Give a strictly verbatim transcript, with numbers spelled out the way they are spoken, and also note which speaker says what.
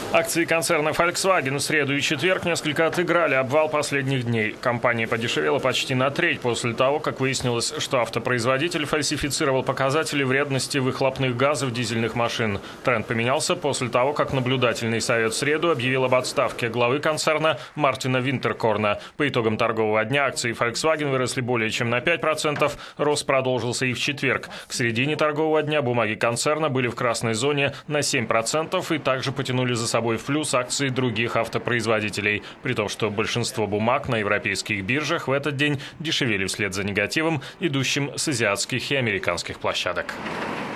Speaker 1: Акции концерна Volkswagen в среду и четверг несколько отыграли обвал последних дней. Компания подешевела почти на треть после того, как выяснилось, что автопроизводитель фальсифицировал показатели вредности выхлопных газов дизельных машин. Тренд поменялся после того, как наблюдательный совет в среду объявил об отставке главы концерна Мартина Винтеркорна. По итогам торгового дня акции Volkswagen выросли более чем на пять процентов. Рост продолжился и в четверг. К середине торгового дня бумаги концерна были в красной зоне на семь процентов и также потянули за собой в плюс акции других автопроизводителей, при том, что большинство бумаг на европейских биржах в этот день дешевели вслед за негативом, идущим с азиатских и американских площадок.